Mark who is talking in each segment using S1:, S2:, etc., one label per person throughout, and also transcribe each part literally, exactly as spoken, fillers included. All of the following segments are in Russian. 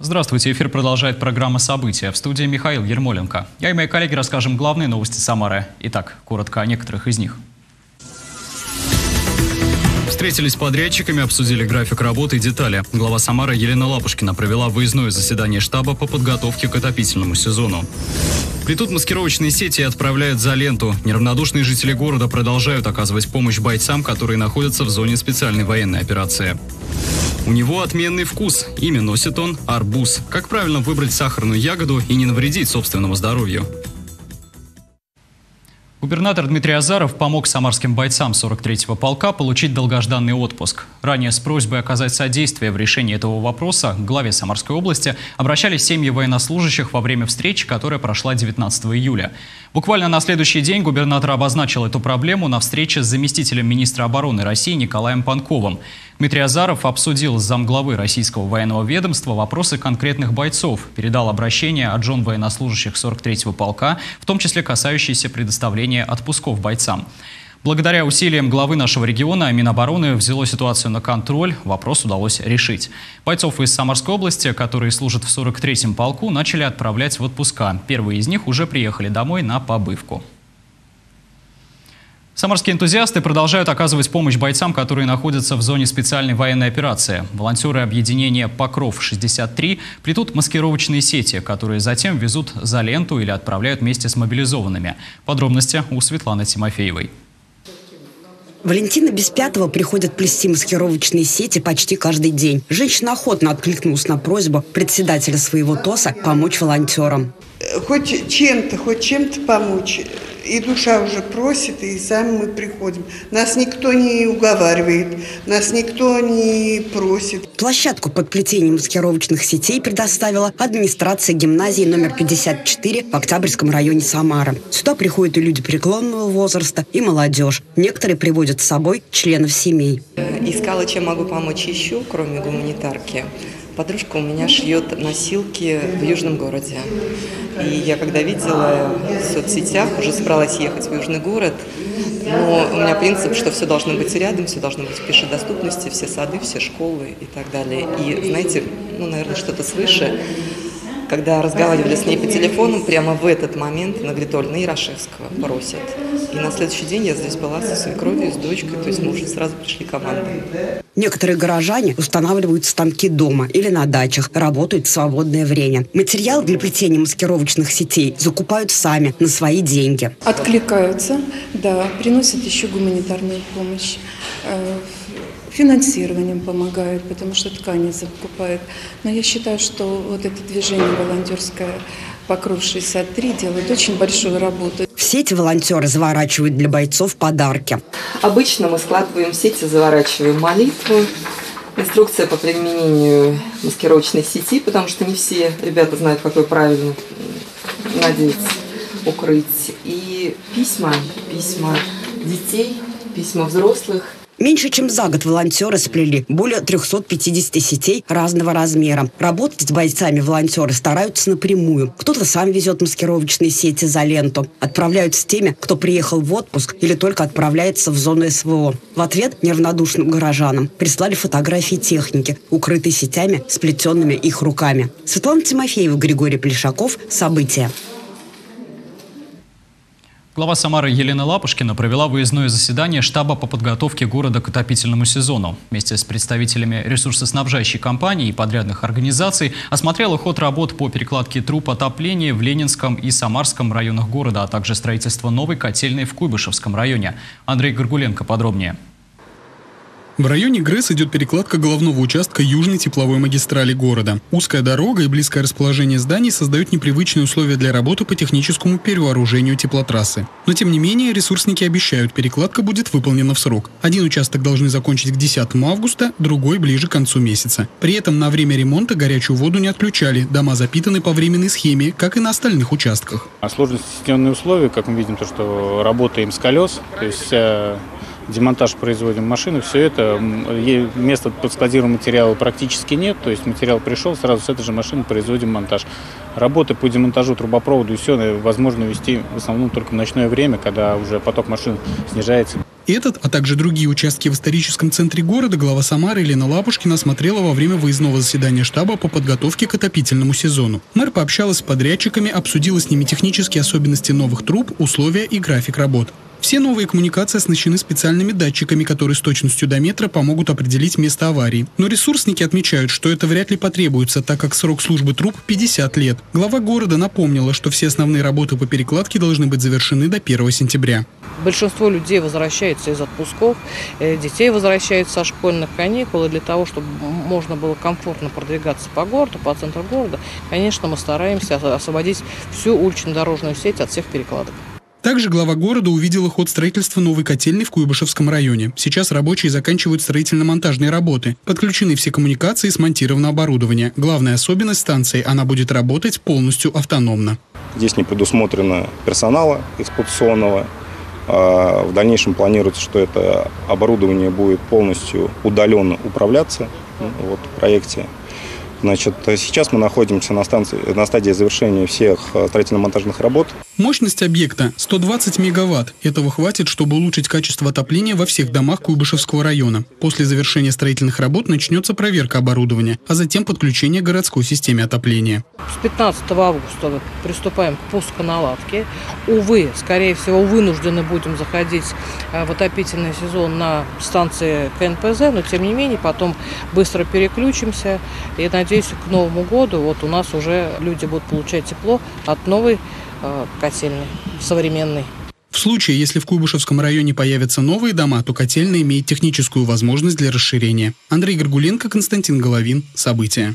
S1: Здравствуйте, эфир продолжает программа «События». В студии Михаил Ермоленко. Я и мои коллеги расскажем главные новости Самары. Итак, коротко о некоторых из них. Встретились с подрядчиками, обсудили график работы и детали. Глава Самары Елена Лапушкина провела выездное заседание штаба по подготовке к отопительному сезону. Плетут маскировочные сети и отправляют за ленту. Неравнодушные жители города продолжают оказывать помощь бойцам, которые находятся в зоне специальной военной операции. У него отменный вкус. Имя носит он – арбуз. Как правильно выбрать сахарную ягоду и не навредить собственному здоровью? Губернатор Дмитрий Азаров помог самарским бойцам сорок третьего полка получить долгожданный отпуск. Ранее с просьбой оказать содействие в решении этого вопроса к главе Самарской области обращались семьи военнослужащих во время встречи, которая прошла девятнадцатого июля. Буквально на следующий день губернатор обозначил эту проблему на встрече с заместителем министра обороны России Николаем Панковым. Дмитрий Азаров обсудил с замглавы российского военного ведомства вопросы конкретных бойцов, передал обращение от жен военнослужащих сорок третьего полка, в том числе касающиеся предоставления отпусков бойцам. Благодаря усилиям главы нашего региона Минобороны взяло ситуацию на контроль, вопрос удалось решить. Бойцов из Самарской области, которые служат в сорок третьем полку, начали отправлять в отпуска. Первые из них уже приехали домой на побывку. Самарские энтузиасты продолжают оказывать помощь бойцам, которые находятся в зоне специальной военной операции. Волонтеры объединения «Покров-шестьдесят три» плетут маскировочные сети, которые затем везут за ленту или отправляют вместе с мобилизованными. Подробности у Светланы Тимофеевой.
S2: Валентина Беспятова приходит плести маскировочные сети почти каждый день. Женщина охотно откликнулась на просьбу председателя своего ТОСа помочь волонтерам.
S3: Хоть чем-то, хоть чем-то помочь. И душа уже просит, и сами мы приходим. Нас никто не уговаривает, нас никто не просит.
S2: Площадку под плетение маскировочных сетей предоставила администрация гимназии номер пятьдесят четыре в Октябрьском районе Самары. Сюда приходят и люди преклонного возраста, и молодежь. Некоторые приводят с собой членов семей.
S4: Искала, чем могу помочь еще, кроме гуманитарки. Подружка у меня шьет носилки в Южном городе. И я когда видела в соцсетях, уже собралась ехать в Южный город, но у меня принцип, что все должно быть рядом, все должно быть в пешей доступности, все сады, все школы и так далее. И знаете, ну, наверное, что-то свыше. Когда разговаривали с ней по телефону, прямо в этот момент она говорит: Оль, на Ярошевского просят. И на следующий день я здесь была со свекровью, с дочкой, то есть мы уже сразу пришли командой.
S2: Некоторые горожане устанавливают станки дома или на дачах, работают в свободное время. Материал для плетения маскировочных сетей закупают сами, на свои деньги.
S5: Откликаются, да, приносят еще гуманитарную помощь. Финансированием помогают, потому что ткани закупают. Но я считаю, что вот это движение волонтерское «Покров-шестьдесят три» делает очень большую работу.
S2: В сети волонтеры заворачивают для бойцов подарки.
S4: Обычно мы складываем в сети, заворачиваем молитву, инструкция по применению маскировочной сети, потому что не все ребята знают, как ее правильно надеть, укрыть. И письма, письма детей, письма взрослых.
S2: Меньше чем за год волонтеры сплели более трёхсот пятидесяти сетей разного размера. Работать с бойцами волонтеры стараются напрямую. Кто-то сам везет маскировочные сети за ленту. Отправляют с теми, кто приехал в отпуск или только отправляется в зону СВО. В ответ неравнодушным горожанам прислали фотографии техники, укрытой сетями, сплетенными их руками. Светлана Тимофеева, Григорий Плешаков. События.
S1: Глава Самары Елена Лапушкина провела выездное заседание штаба по подготовке города к отопительному сезону. Вместе с представителями ресурсоснабжающей компании и подрядных организаций осмотрела ход работ по перекладке труб отопления в Ленинском и Самарском районах города, а также строительство новой котельной в Куйбышевском районе. Андрей Горгуленко подробнее.
S6: В районе ГРЭС идет перекладка головного участка южной тепловой магистрали города. Узкая дорога и близкое расположение зданий создают непривычные условия для работы по техническому перевооружению теплотрассы. Но тем не менее ресурсники обещают, перекладка будет выполнена в срок. Один участок должны закончить к десятому августа, другой ближе к концу месяца. При этом на время ремонта горячую воду не отключали. Дома запитаны по временной схеме, как и на остальных участках.
S7: Сложные системные условия, как мы видим, то, что работаем с колес, то есть демонтаж производим машины, все это, места под складированием материала практически нет, то есть материал пришел, сразу с этой же машины производим монтаж. Работы по демонтажу трубопровода и все возможно вести в основном только в ночное время, когда уже поток машин снижается.
S6: Этот, а также другие участки в историческом центре города глава Самары Елена Лапушкина осмотрела во время выездного заседания штаба по подготовке к отопительному сезону. Мэр пообщалась с подрядчиками, обсудила с ними технические особенности новых труб, условия и график работ. Все новые коммуникации оснащены специальными датчиками, которые с точностью до метра помогут определить место аварии. Но ресурсники отмечают, что это вряд ли потребуется, так как срок службы труб пятьдесят лет. Глава города напомнила, что все основные работы по перекладке должны быть завершены до первого сентября.
S8: Большинство людей возвращается из отпусков, детей возвращаются со школьных каникул. И для того, чтобы можно было комфортно продвигаться по городу, по центру города, конечно, мы стараемся освободить всю улично-дорожную сеть от всех перекладок.
S6: Также глава города увидела ход строительства новой котельной в Куйбышевском районе. Сейчас рабочие заканчивают строительно-монтажные работы. Подключены все коммуникации, смонтировано оборудование. Главная особенность станции – она будет работать полностью автономно.
S9: Здесь не предусмотрено персонала эксплуатационного. В дальнейшем планируется, что это оборудование будет полностью удаленно управляться вот, в проекте. Значит, сейчас мы находимся на, станции, на стадии завершения всех строительно-монтажных работ.
S6: Мощность объекта – сто двадцать мегаватт. Этого хватит, чтобы улучшить качество отопления во всех домах Куйбышевского района. После завершения строительных работ начнется проверка оборудования, а затем подключение к городской системе отопления.
S8: С пятнадцатого августа приступаем к пусконаладке. Увы, скорее всего, вынуждены будем заходить в отопительный сезон на станции ка эн пэ зэ, но тем не менее потом быстро переключимся. И надеюсь, к Новому году вот у нас уже люди будут получать тепло от новой э, котельной, современной.
S6: В случае, если в Куйбышевском районе появятся новые дома, то котельная имеет техническую возможность для расширения. Андрей Горгуленко, Константин Головин. События.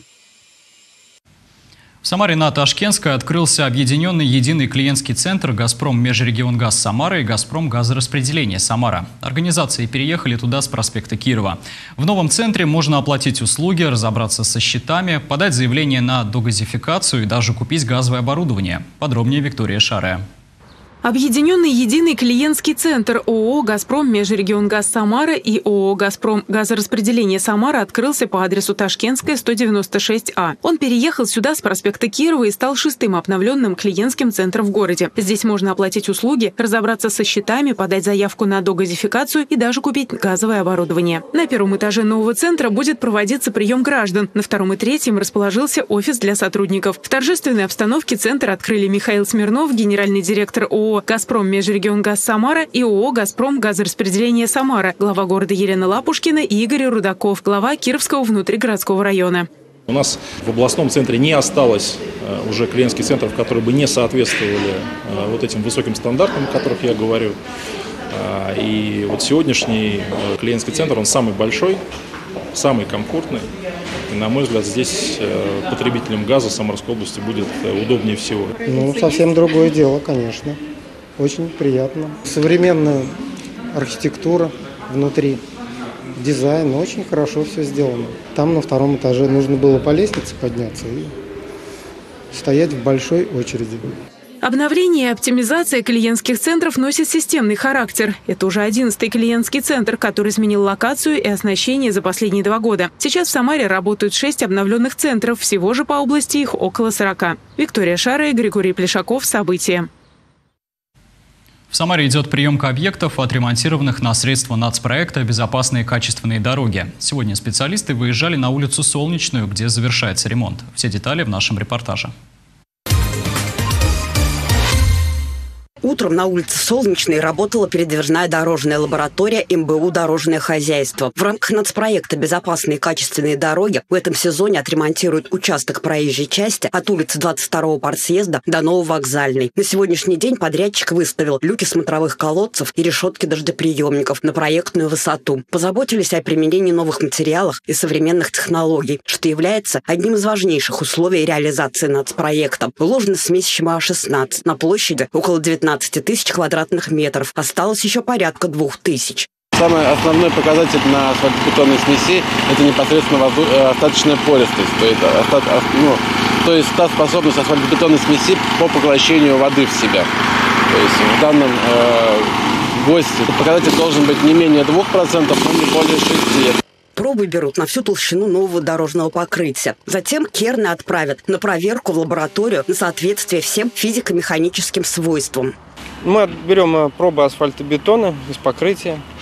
S1: В Самаре на Ташкентской открылся объединенный единый клиентский центр «Газпром Межрегионгаз Самара» и «Газпром Газораспределение Самара». Организации переехали туда с проспекта Кирова. В новом центре можно оплатить услуги, разобраться со счетами, подать заявление на догазификацию и даже купить газовое оборудование. Подробнее Виктория Шарая.
S10: Объединенный единый клиентский центр ООО «Газпром Межрегионгаз Самара» и ООО «Газпром Газораспределение Самара» открылся по адресу Ташкентская, сто девяносто шесть А. Он переехал сюда с проспекта Кирова и стал шестым обновленным клиентским центром в городе. Здесь можно оплатить услуги, разобраться со счетами, подать заявку на догазификацию и даже купить газовое оборудование. На первом этаже нового центра будет проводиться прием граждан. На втором и третьем расположился офис для сотрудников. В торжественной обстановке центр открыли Михаил Смирнов, генеральный директор ООО «Газпром Межрегионгаз Самара» и ООО «Газпром Газораспределение Самара», глава города Елена Лапушкина и Игорь Рудаков, глава Кировского внутригородского района.
S11: У нас в областном центре не осталось уже клиентских центров, которые бы не соответствовали вот этим высоким стандартам, о которых я говорю. И вот сегодняшний клиентский центр, он самый большой, самый комфортный. И, на мой взгляд, здесь потребителям газа Самарской области будет удобнее всего.
S12: Ну, совсем другое дело, конечно. Очень приятно. Современная архитектура внутри, дизайн, очень хорошо все сделано. Там на втором этаже нужно было по лестнице подняться и стоять в большой очереди.
S10: Обновление и оптимизация клиентских центров носит системный характер. Это уже одиннадцатый клиентский центр, который изменил локацию и оснащение за последние два года. Сейчас в Самаре работают шесть обновленных центров, всего же по области их около сорока. Виктория Шара и Григорий Плешаков. События.
S1: В Самаре идет приемка объектов, отремонтированных на средства нацпроекта «Безопасные качественные дороги». Сегодня специалисты выезжали на улицу Солнечную, где завершается ремонт. Все детали в нашем репортаже.
S2: Утром на улице Солнечной работала передвижная дорожная лаборатория эм бэ у «Дорожное хозяйство». В рамках нацпроекта «Безопасные и качественные дороги» в этом сезоне отремонтируют участок проезжей части от улицы двадцать второго партсъезда до Нововокзальной. На сегодняшний день подрядчик выставил люки смотровых колодцев и решетки дождеприемников на проектную высоту. Позаботились о применении новых материалов и современных технологий, что является одним из важнейших условий реализации нацпроекта. Вложена смесь ЩМА шестнадцать на площади около девятнадцати тысяч квадратных метров. Осталось еще порядка двух тысяч.
S13: Самый основной показатель на асфальтобетонной смеси – это непосредственно остаточная пористость, то есть, остат, ну, то есть та способность асфальтобетонной смеси по поглощению воды в себя. То есть в данном э, ГОСТе показатель должен быть не менее двух процентов, но не более шести процентов.
S2: Пробы берут на всю толщину нового дорожного покрытия. Затем керны отправят на проверку в лабораторию на соответствие всем физико-механическим свойствам.
S14: Мы берем пробы асфальтобетона из покрытия,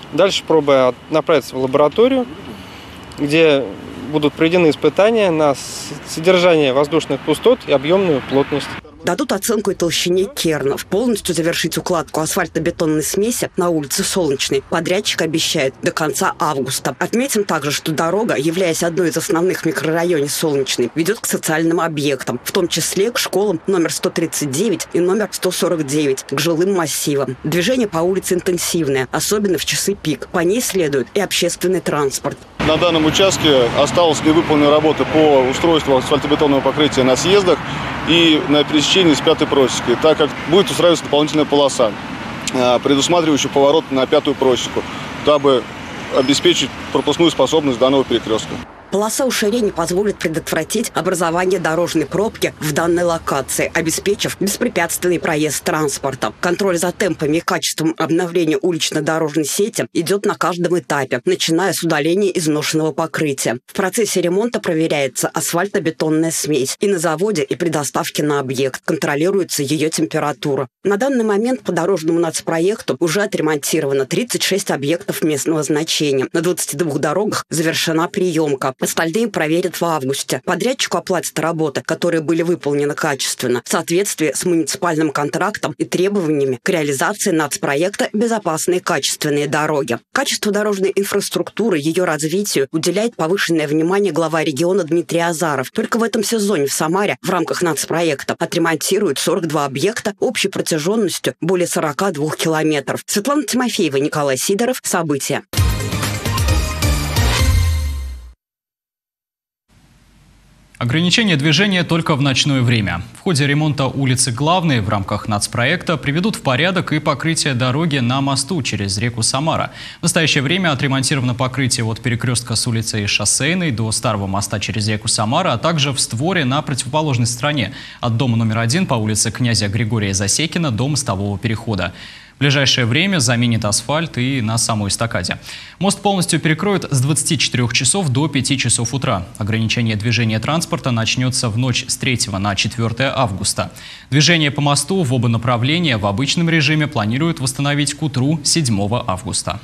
S14: Дальше пробы направятся в лабораторию, где будут проведены испытания на содержание воздушных пустот и объемную плотность.
S2: Дадут оценку и толщине кернов. Полностью завершить укладку асфальтобетонной смеси на улице Солнечной подрядчик обещает до конца августа. Отметим также, что дорога, являясь одной из основных в микрорайоне Солнечной, ведет к социальным объектам, в том числе к школам номер сто тридцать девять и номер сто сорок девять, к жилым массивам. Движение по улице интенсивное, особенно в часы пик. По ней следует и общественный транспорт.
S15: На данном участке осталось невыполненные работы по устройству асфальтобетонного покрытия на съездах и на пересечении с пятой просекой, так как будет устраиваться дополнительная полоса, предусматривающая поворот на пятую просеку, дабы обеспечить пропускную способность данного перекрестка.
S2: Полоса уширения позволит предотвратить образование дорожной пробки в данной локации, обеспечив беспрепятственный проезд транспорта. Контроль за темпами и качеством обновления улично-дорожной сети идет на каждом этапе, начиная с удаления изношенного покрытия. В процессе ремонта проверяется асфальтобетонная смесь и на заводе, и при доставке на объект. Контролируется ее температура. На данный момент по дорожному нацпроекту уже отремонтировано тридцать шесть объектов местного значения. На двадцати двух дорогах завершена приемка. Остальные проверят в августе. Подрядчику оплатят работы, которые были выполнены качественно, в соответствии с муниципальным контрактом и требованиями к реализации нацпроекта «Безопасные и качественные дороги». Качеству дорожной инфраструктуры, ее развитию уделяет повышенное внимание глава региона Дмитрий Азаров. Только в этом сезоне в Самаре в рамках нацпроекта отремонтируют сорок два объекта общей протяженностью более сорока двух километров. Светлана Тимофеева, Николай Сидоров. События.
S1: Ограничение движения только в ночное время. В ходе ремонта улицы Главной в рамках нацпроекта приведут в порядок и покрытие дороги на мосту через реку Самара. В настоящее время отремонтировано покрытие от перекрестка с улицы Шоссейной до старого моста через реку Самара, а также в створе на противоположной стороне от дома номер один по улице князя Григория Засекина до мостового перехода. В ближайшее время заменит асфальт и на самой эстакаде. Мост полностью перекроют с двадцати четырёх часов до пяти часов утра. Ограничение движения транспорта начнется в ночь с третьего на четвёртое августа. Движение по мосту в оба направления в обычном режиме планируют восстановить к утру седьмого августа.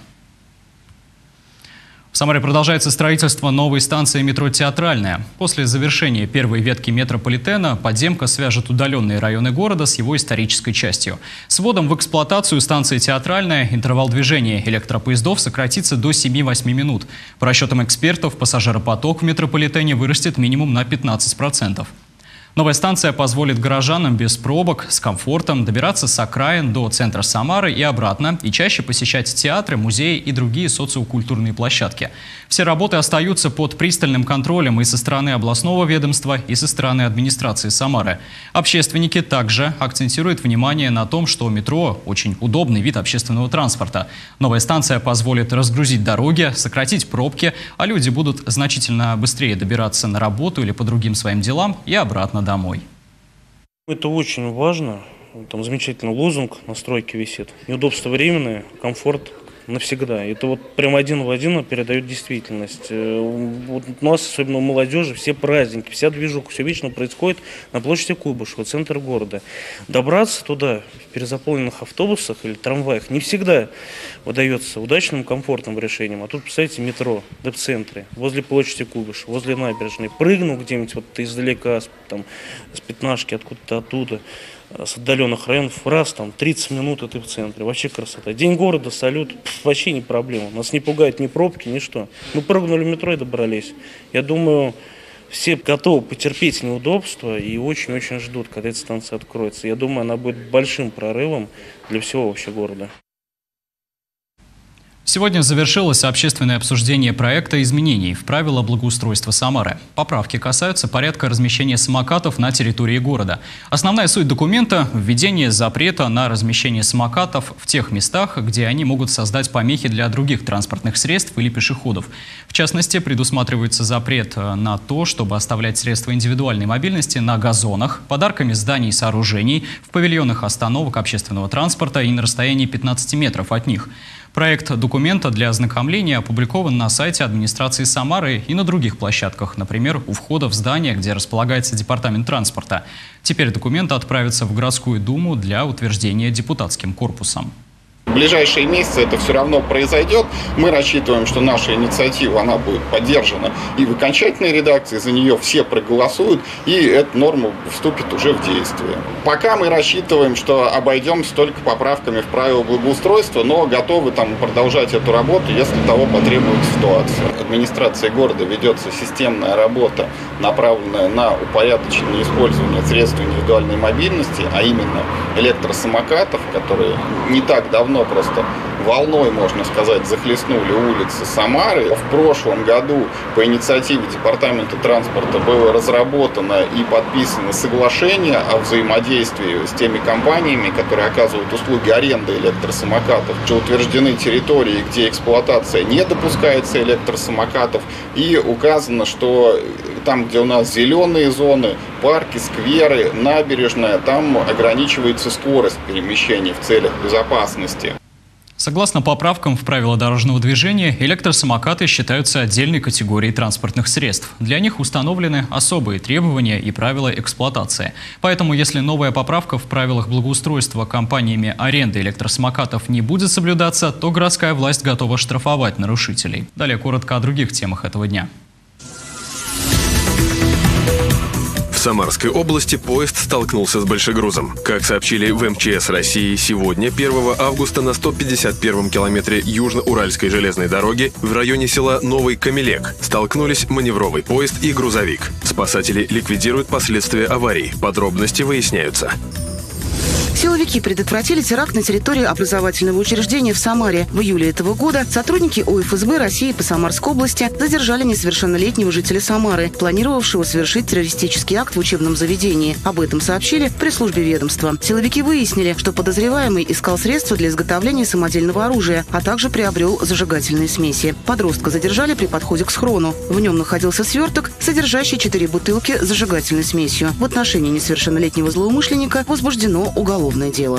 S1: В Самаре продолжается строительство новой станции метро «Театральная». После завершения первой ветки метрополитена подземка свяжет удаленные районы города с его исторической частью. С вводом в эксплуатацию станции «Театральная» интервал движения электропоездов сократится до семи-восьми минут. По расчетам экспертов, пассажиропоток в метрополитене вырастет минимум на пятнадцать процентов. Новая станция позволит горожанам без пробок с комфортом добираться с окраин до центра Самары и обратно, и чаще посещать театры, музеи и другие социокультурные площадки. Все работы остаются под пристальным контролем и со стороны областного ведомства, и со стороны администрации Самары. Общественники также акцентируют внимание на том, что метро – очень удобный вид общественного транспорта. Новая станция позволит разгрузить дороги, сократить пробки, а люди будут значительно быстрее добираться на работу или по другим своим делам и обратно домой.
S16: Это очень важно. Там замечательный лозунг на стройке висит. Неудобство временное, комфорт навсегда. Это вот прям один в один передает действительность. Вот у нас, особенно у молодежи, все праздники, вся движуха, все вечно происходит на площади Куйбышева, центр города. Добраться туда в перезаполненных автобусах или трамваях не всегда удается удачным, комфортным решением. А тут, представляете, метро, да в центре, возле площади Куйбышева, возле набережной. Прыгнул где-нибудь вот издалека, там, с пятнашки, откуда-то оттуда, с отдаленных районов, раз, там, тридцать минут, и ты в центре. Вообще красота. День города, салют, пф, вообще не проблема. Нас не пугает ни пробки, ни что. Мы прыгнули в метро и добрались. Я думаю, все готовы потерпеть неудобства и очень-очень ждут, когда эта станция откроется. Я думаю, она будет большим прорывом для всего вообще города.
S1: Сегодня завершилось общественное обсуждение проекта изменений в правила благоустройства Самары. Поправки касаются порядка размещения самокатов на территории города. Основная суть документа – введение запрета на размещение самокатов в тех местах, где они могут создать помехи для других транспортных средств или пешеходов. В частности, предусматривается запрет на то, чтобы оставлять средства индивидуальной мобильности на газонах, подарками зданий и сооружений, в павильонах остановок общественного транспорта и на расстоянии пятнадцати метров от них. Проект документа для ознакомления опубликован на сайте администрации Самары и на других площадках, например, у входа в здание, где располагается департамент транспорта. Теперь документ отправится в городскую думу для утверждения депутатским корпусом.
S17: В ближайшие месяцы это все равно произойдет. Мы рассчитываем, что наша инициатива, она будет поддержана и в окончательной редакции, за нее все проголосуют, и эта норма вступит уже в действие. Пока мы рассчитываем, что обойдемся только поправками в правила благоустройства, но готовы там продолжать эту работу, если того потребует ситуация. Администрацией города ведется системная работа, направленная на упорядоченное использование средств индивидуальной мобильности, а именно электросамокатов, которые не так давно просто волной, можно сказать, захлестнули улицы Самары. В прошлом году по инициативе Департамента транспорта было разработано и подписано соглашение о взаимодействии с теми компаниями, которые оказывают услуги аренды электросамокатов. Утверждены территории, где эксплуатация не допускается электросамокатов, и указано, что там, где у нас зеленые зоны, парки, скверы, набережная, там ограничивается скорость перемещения в целях безопасности.
S1: Согласно поправкам в правила дорожного движения, электросамокаты считаются отдельной категорией транспортных средств. Для них установлены особые требования и правила эксплуатации. Поэтому, если новая поправка в правилах благоустройства компаниями аренды электросамокатов не будет соблюдаться, то городская власть готова штрафовать нарушителей. Далее коротко о других темах этого дня.
S18: В Самарской области поезд столкнулся с большегрузом. Как сообщили в эм че эс России, сегодня, первого августа, на сто пятьдесят первом километре Южно-Уральской железной дороги в районе села Новый Камелек столкнулись маневровый поезд и грузовик. Спасатели ликвидируют последствия аварии. Подробности выясняются.
S19: Силовики предотвратили теракт на территории образовательного учреждения в Самаре. В июле этого года сотрудники о эф эс бэ России по Самарской области задержали несовершеннолетнего жителя Самары, планировавшего совершить террористический акт в учебном заведении. Об этом сообщили в пресс-службе ведомства. Силовики выяснили, что подозреваемый искал средства для изготовления самодельного оружия, а также приобрел зажигательные смеси. Подростка задержали при подходе к схрону. В нем находился сверток, содержащий четыре бутылки с зажигательной смесью. В отношении несовершеннолетнего злоумышленника возбуждено уголовное дело.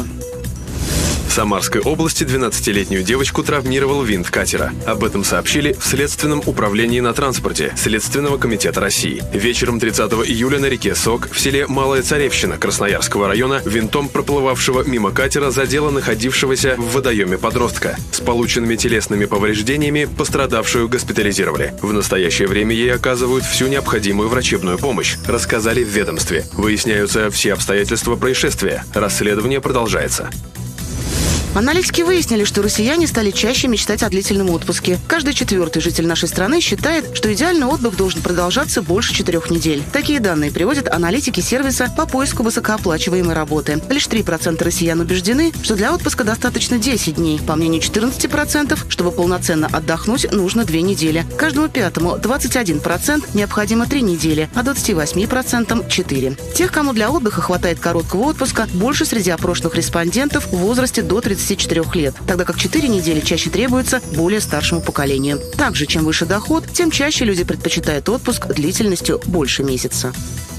S18: В Самарской области двенадцатилетнюю девочку травмировал винт катера. Об этом сообщили в Следственном управлении на транспорте Следственного комитета России. Вечером тридцатого июля на реке Сок в селе Малая Царевщина Красноярского района винтом проплывавшего мимо катера задело находившегося в водоеме подростка. С полученными телесными повреждениями пострадавшую госпитализировали. В настоящее время ей оказывают всю необходимую врачебную помощь, рассказали в ведомстве. Выясняются все обстоятельства происшествия. Расследование продолжается.
S19: Аналитики выяснили, что россияне стали чаще мечтать о длительном отпуске. Каждый четвертый житель нашей страны считает, что идеальный отдых должен продолжаться больше четырех недель. Такие данные приводят аналитики сервиса по поиску высокооплачиваемой работы. Лишь три процента россиян убеждены, что для отпуска достаточно десять дней. По мнению четырнадцати процентов, чтобы полноценно отдохнуть, нужно две недели. Каждому пятому двадцать один процент необходимо три недели, а двадцати восьми процентам четыре. Тех, кому для отдыха хватает короткого отпуска, больше среди опрошенных респондентов в возрасте до тридцати четырёх лет, тогда как четыре недели чаще требуется более старшему поколению. Также, чем выше доход, тем чаще люди предпочитают отпуск длительностью больше месяца.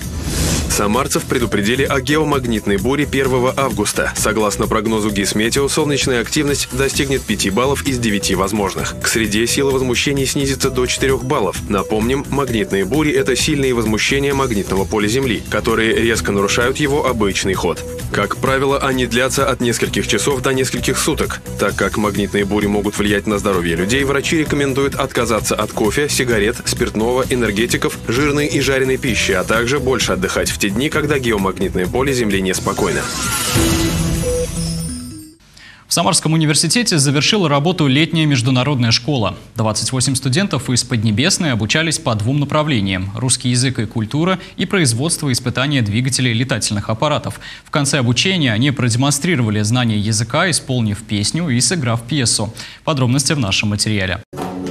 S18: Самарцев предупредили о геомагнитной буре первого августа. Согласно прогнозу Гисметео, солнечная активность достигнет пяти баллов из девяти возможных. К среде сила возмущений снизится до четырёх баллов. Напомним, магнитные бури – это сильные возмущения магнитного поля Земли, которые резко нарушают его обычный ход. Как правило, они длятся от нескольких часов до нескольких суток. Так как магнитные бури могут влиять на здоровье людей, врачи рекомендуют отказаться от кофе, сигарет, спиртного, энергетиков, жирной и жареной пищи, а также больше отдыхать в те дни, когда геомагнитное поле Земли неспокойно.
S1: В Самарском университете завершила работу летняя международная школа. двадцать восемь студентов из Поднебесной обучались по двум направлениям – русский язык и культура и производство и испытания двигателей летательных аппаратов. В конце обучения они продемонстрировали знание языка, исполнив песню и сыграв пьесу. Подробности в нашем материале.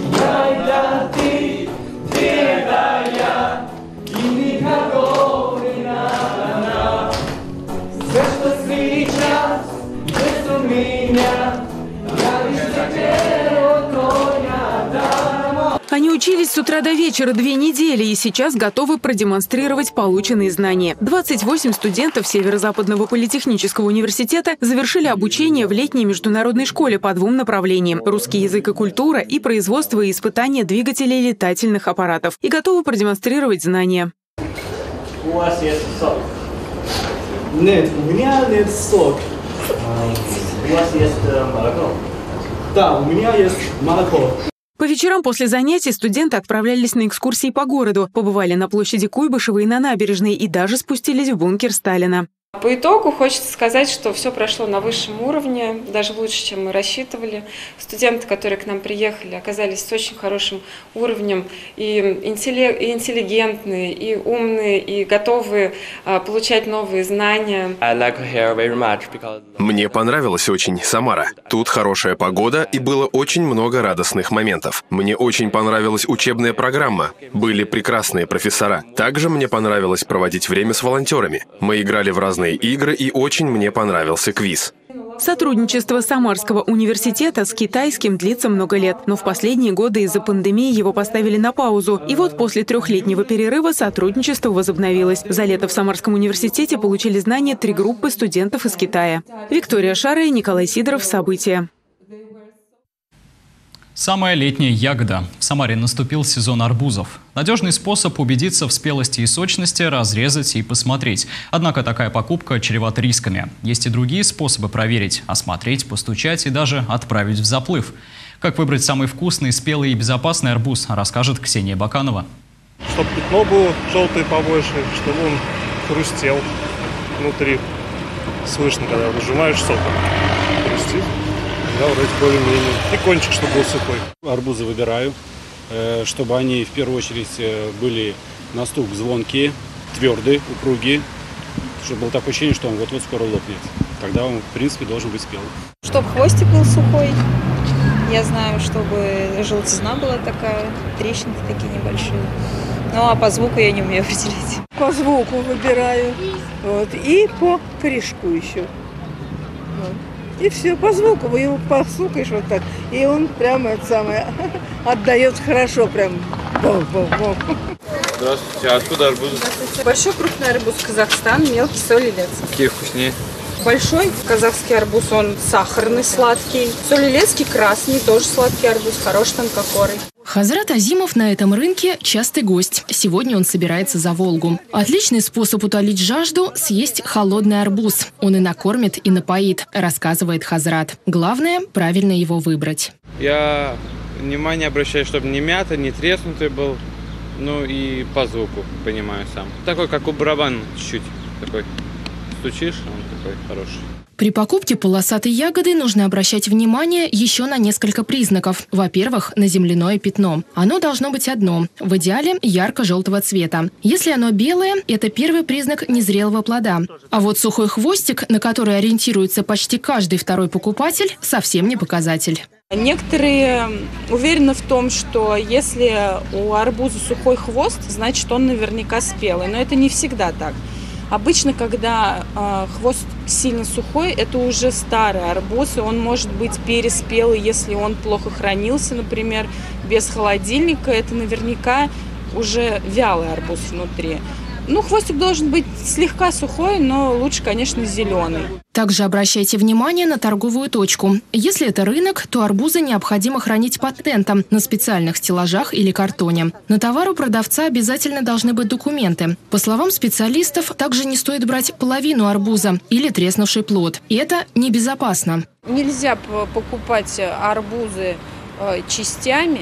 S10: Они учились с утра до вечера две недели и сейчас готовы продемонстрировать полученные знания. двадцать восемь студентов Северо-Западного политехнического университета завершили обучение в летней международной школе по двум направлениям – русский язык и культура и производство и испытания двигателей летательных аппаратов и готовы продемонстрировать знания.
S20: У вас есть сок? Нет, у меня нет сок. У вас есть молоко? Да, у меня есть молоко.
S10: По вечерам после занятий студенты отправлялись на экскурсии по городу, побывали на площади Куйбышева и на набережной и даже спустились в бункер Сталина.
S21: По итогу хочется сказать, что все прошло на высшем уровне, даже лучше, чем мы рассчитывали. Студенты, которые к нам приехали, оказались с очень хорошим уровнем, и интеллигентные, и умные, и готовые получать новые знания.
S18: Мне понравилось очень Самара. Тут хорошая погода и было очень много радостных моментов. Мне очень понравилась учебная программа. Были прекрасные профессора. Также мне понравилось проводить время с волонтерами. Мы играли в разные игры, и очень мне понравился квиз.
S10: Сотрудничество Самарского университета с китайским длится много лет, но в последние годы из-за пандемии его поставили на паузу. И вот после трехлетнего перерыва сотрудничество возобновилось. За лето в Самарском университете получили знания три группы студентов из Китая. Виктория Шара и Николай Сидоров. События.
S1: Самая летняя ягода. В Самаре наступил сезон арбузов. Надежный способ убедиться в спелости и сочности – разрезать и посмотреть. Однако такая покупка чревата рисками. Есть и другие способы проверить – осмотреть, постучать и даже отправить в заплыв. Как выбрать самый вкусный, спелый и безопасный арбуз, расскажет Ксения Баканова.
S22: Чтобы пятно было желтое побольше, чтобы он хрустел внутри. Слышно, когда выжимаешь сок, хрустит. Да, вроде более-менее. И кончик, чтобы был сухой.
S23: Арбузы выбираю, чтобы они в первую очередь были на стук звонкие, твердые, упругие, чтобы было такое ощущение, что он вот-вот скоро лопнет. Тогда он, в принципе, должен быть спелый.
S24: Чтобы хвостик был сухой. Я знаю, чтобы желтизна была такая, трещинки такие небольшие. Ну, а по звуку я не умею определить.
S25: По звуку выбираю. Вот. И по корешку еще. Вот. И все, по звуку, вы его постукаешь вот так, и он прямо это самое отдает хорошо, прям бом-бом-бом.
S26: Здравствуйте, а откуда арбуз?
S27: Здравствуйте. Большой крупный арбуз Казахстан, мелкий Соль-Илецкий.
S26: Какие вкуснее?
S27: Большой казахский арбуз, он сахарный, сладкий. Соль-Илецкий красный, тоже сладкий арбуз, хороший тонкокорый.
S28: Хазрат Азимов на этом рынке частый гость. Сегодня он собирается за Волгу. Отличный способ утолить жажду – съесть холодный арбуз. Он и накормит, и напоит, рассказывает Хазрат. Главное – правильно его выбрать.
S26: Я внимание обращаю, чтобы не мятый, не треснутый был. Ну и по звуку понимаю сам. Такой, как у барабана, чуть-чуть такой. Стучишь, он такой хороший.
S28: При покупке полосатой ягоды нужно обращать внимание еще на несколько признаков. Во-первых, на земляное пятно. Оно должно быть одно, в идеале ярко-желтого цвета. Если оно белое, это первый признак незрелого плода. А вот сухой хвостик, на который ориентируется почти каждый второй покупатель, совсем не показатель.
S27: Некоторые уверены в том, что если у арбуза сухой хвост, значит он наверняка спелый. Но это не всегда так. Обычно, когда э, хвост сильно сухой, это уже старый арбуз, и он может быть переспелый, если он плохо хранился, например, без холодильника. Это наверняка уже вялый арбуз внутри. Ну, хвостик должен быть слегка сухой, но лучше, конечно, зеленый.
S28: Также обращайте внимание на торговую точку. Если это рынок, то арбузы необходимо хранить под тентом на специальных стеллажах или картоне. На товар у продавца обязательно должны быть документы. По словам специалистов, также не стоит брать половину арбуза или треснувший плод. И это небезопасно.
S24: Нельзя покупать арбузы частями.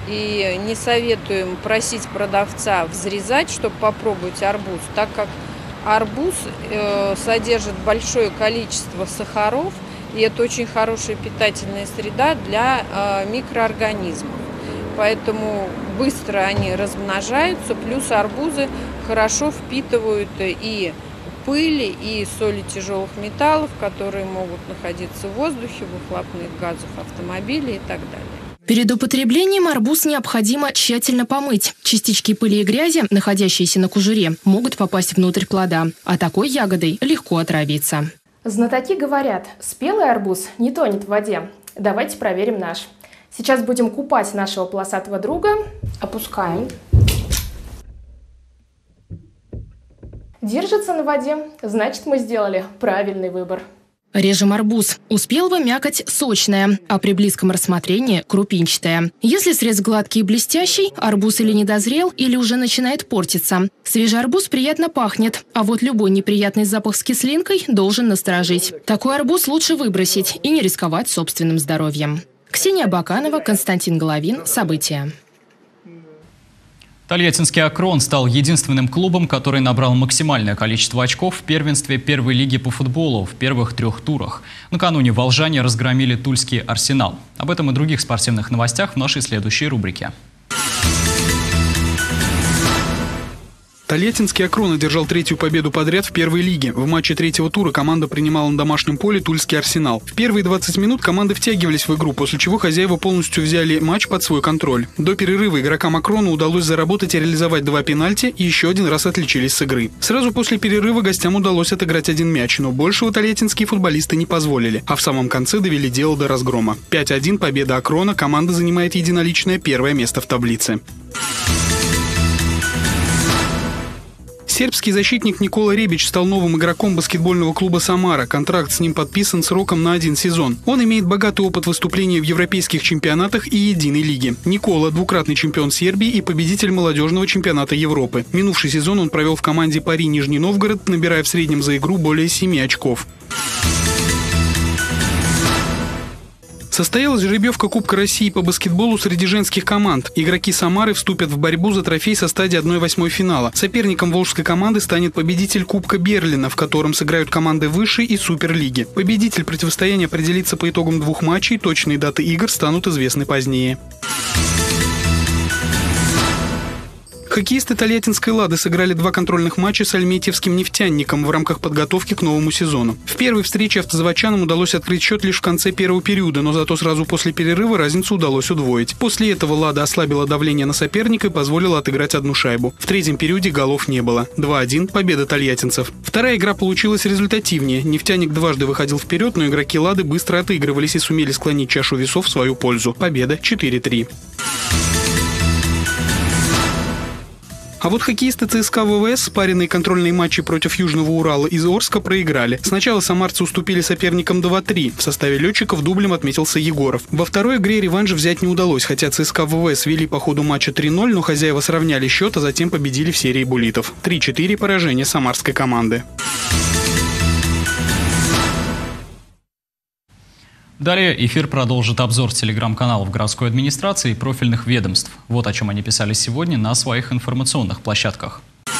S24: И не советуем просить продавца взрезать, чтобы попробовать арбуз, так как арбуз э, содержит большое количество сахаров, и это очень хорошая питательная среда для э, микроорганизмов. Поэтому быстро они размножаются, плюс арбузы хорошо впитывают и пыли, и соли тяжелых металлов, которые могут находиться в воздухе, выхлопных газов автомобилей и так далее.
S28: Перед употреблением арбуз необходимо тщательно помыть. Частички пыли и грязи, находящиеся на кожуре, могут попасть внутрь плода, а такой ягодой легко отравиться.
S29: Знатоки говорят, спелый арбуз не тонет в воде. Давайте проверим наш. Сейчас будем купать нашего полосатого друга. Опускаем. Держится на воде, значит, мы сделали правильный выбор.
S28: Режем арбуз. У спелого мякоть сочная, а при близком рассмотрении крупинчатая. Если срез гладкий и блестящий, арбуз или недозрел, или уже начинает портиться. Свежий арбуз приятно пахнет, а вот любой неприятный запах с кислинкой должен насторожить. Такой арбуз лучше выбросить и не рисковать собственным здоровьем. Ксения Баканова, Константин Головин. События.
S1: Тольяттинский «Акрон» стал единственным клубом, который набрал максимальное количество очков в первенстве первой лиги по футболу в первых трех турах. Накануне волжане разгромили тульский «Арсенал». Об этом и других спортивных новостях в нашей следующей рубрике.
S3: Тольяттинский «Акрон» одержал третью победу подряд в первой лиге. В матче третьего тура команда принимала на домашнем поле тульский «Арсенал». В первые двадцать минут команды втягивались в игру, после чего хозяева полностью взяли матч под свой контроль. До перерыва игрокам «Акрона» удалось заработать и реализовать два пенальти и еще один раз отличились с игры. Сразу после перерыва гостям удалось отыграть один мяч, но большего тольяттинские футболисты не позволили, а в самом конце довели дело до разгрома. пять один победа «Акрона», команда занимает единоличное первое место в таблице. Сербский защитник Никола Ребич стал новым игроком баскетбольного клуба «Самара». Контракт с ним подписан сроком на один сезон. Он имеет богатый опыт выступлений в европейских чемпионатах и единой лиге. Никола – двукратный чемпион Сербии и победитель молодежного чемпионата Европы. Минувший сезон он провел в команде «Пари Нижний Новгород», набирая в среднем за игру более семи очков. Состоялась жеребьевка Кубка России по баскетболу среди женских команд. Игроки «Самары» вступят в борьбу за трофей со стадии одна восьмая финала. Соперником волжской команды станет победитель Кубка Берлина, в котором сыграют команды высшей и суперлиги. Победитель противостояния определится по итогам двух матчей, точные даты игр станут известны позднее. Хоккеисты Тольяттинской «Лады» сыграли два контрольных матча с альметьевским «Нефтяником» в рамках подготовки к новому сезону. В первой встрече автозаводчанам удалось открыть счет лишь в конце первого периода, но зато сразу после перерыва разницу удалось удвоить. После этого «Лада» ослабила давление на соперника и позволила отыграть одну шайбу. В третьем периоде голов не было. два один победа тольяттинцев. Вторая игра получилась результативнее. «Нефтяник» дважды выходил вперед, но игроки «Лады» быстро отыгрывались и сумели склонить чашу весов в свою пользу. Победа четыре три. А вот хоккеисты ЦСКА ВВС спаренные контрольные матчи против Южного Урала из Орска проиграли. Сначала самарцы уступили соперникам два три. В составе летчиков дублем отметился Егоров. Во второй игре реванш взять не удалось, хотя ЦСКА ВВС вели по ходу матча три ноль, но хозяева сравняли счет, а затем победили в серии буллитов. три четыре поражение самарской команды.
S1: Далее эфир продолжит обзор телеграм-каналов городской администрации и профильных ведомств. Вот о чем они писали сегодня на своих информационных площадках.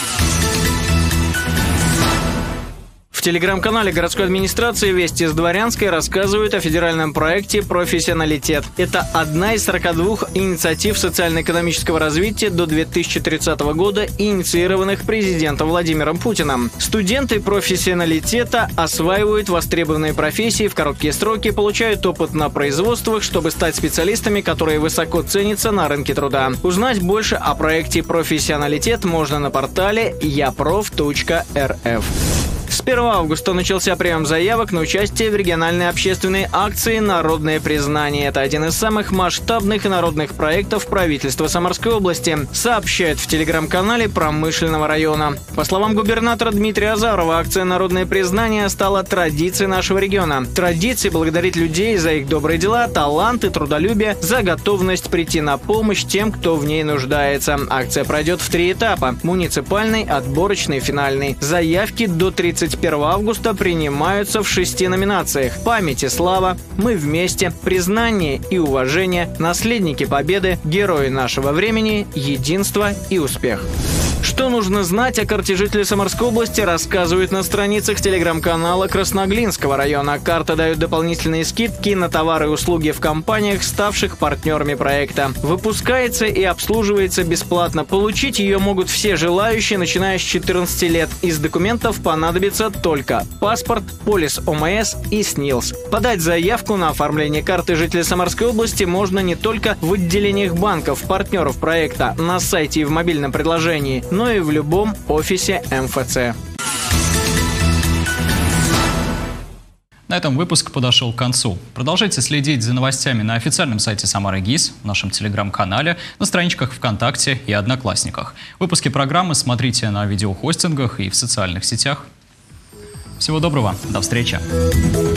S4: В телеграм-канале городской администрации «Вести с Дворянской» рассказывают о федеральном проекте «Профессионалитет». Это одна из сорока двух инициатив социально-экономического развития до две тысячи тридцатого года, инициированных президентом Владимиром Путиным. Студенты профессионалитета осваивают востребованные профессии в короткие сроки, получают опыт на производствах, чтобы стать специалистами, которые высоко ценятся на рынке труда. Узнать больше о проекте «Профессионалитет» можно на портале я проф точка эр эф. С первого августа начался прием заявок на участие в региональной общественной акции «Народное признание». Это один из самых масштабных и народных проектов правительства Самарской области, сообщает в телеграм-канале Промышленного района. По словам губернатора Дмитрия Азарова, акция «Народное признание» стала традицией нашего региона. Традицией благодарить людей за их добрые дела, талант и трудолюбие, за готовность прийти на помощь тем, кто в ней нуждается. Акция пройдет в три этапа – муниципальный, отборочный, финальный. Заявки до тридцатого первого августа принимаются в шести номинациях: «Память и слава», «Мы вместе», «Признание и уважение», «Наследники победы», «Герои нашего времени», «Единство» и «Успех». Что нужно знать о карте жителей Самарской области, рассказывают на страницах телеграм-канала Красноглинского района. Карта дает дополнительные скидки на товары и услуги в компаниях, ставших партнерами проекта. Выпускается и обслуживается бесплатно. Получить ее могут все желающие, начиная с четырнадцати лет. Из документов понадобится только паспорт, полис о эм эс и СНИЛС. Подать заявку на оформление карты жителей Самарской области можно не только в отделениях банков, партнеров проекта, на сайте и в мобильном приложении, но и в любом офисе эм эф цэ.
S1: На этом выпуск подошел к концу. Продолжайте следить за новостями на официальном сайте Самары ГИС, в нашем телеграм-канале, на страничках ВКонтакте и Одноклассниках. Выпуски программы смотрите на видеохостингах и в социальных сетях. Всего доброго, до встречи.